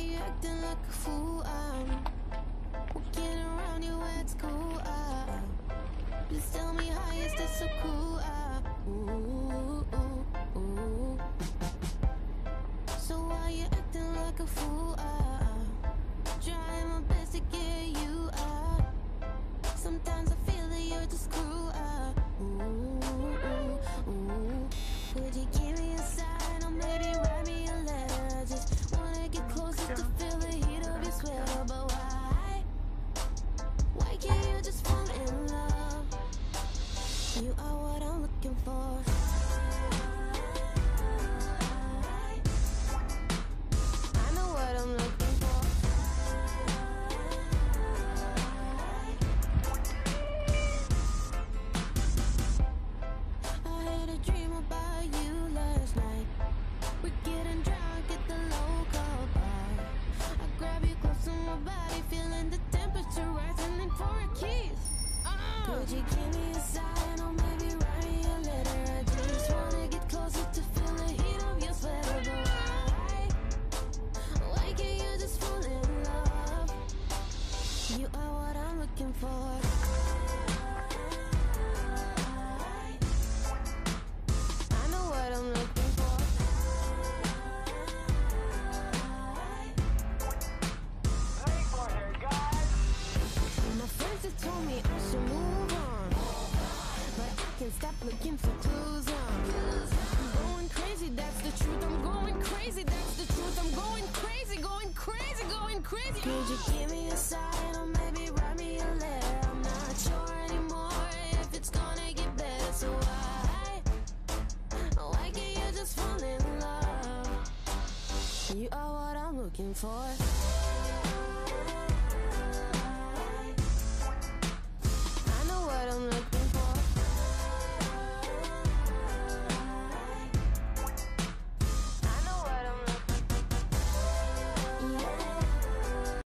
you acting like a fool? Walking around you at school. Just tell me how is this so cool? Ooh, ooh, ooh. So why you acting like a fool? Trying my best to get you up. Sometimes I feel that you're just cruel. Ooh, ooh, ooh. Would you give me a sign or maybe write me a letter? I just wanna get closer to feel the heat of your sweater. But why? Why can't you just fall in love? You are what I'm looking for. I know what I'm looking for. I had a dream about you last night. We're getting drunk at the local bar. I grab you close to my body, feeling the temperature rising in for a kiss. Could you give me a sign or maybe write me a letter? I just wanna get closer to feel the heat of your sweater. But why can't you just fall in love? You are what I'm looking for. I know what I'm looking for. My friends have told me I should move on, but I can't stop looking for clues. I'm going crazy, that's the truth. I'm going crazy, that's the truth. I'm going crazy, going crazy, going crazy. Could you give me a sign or maybe write me a letter? I'm not sure anymore if it's gonna get better. So why can't you just fall in love? You are what I'm looking for.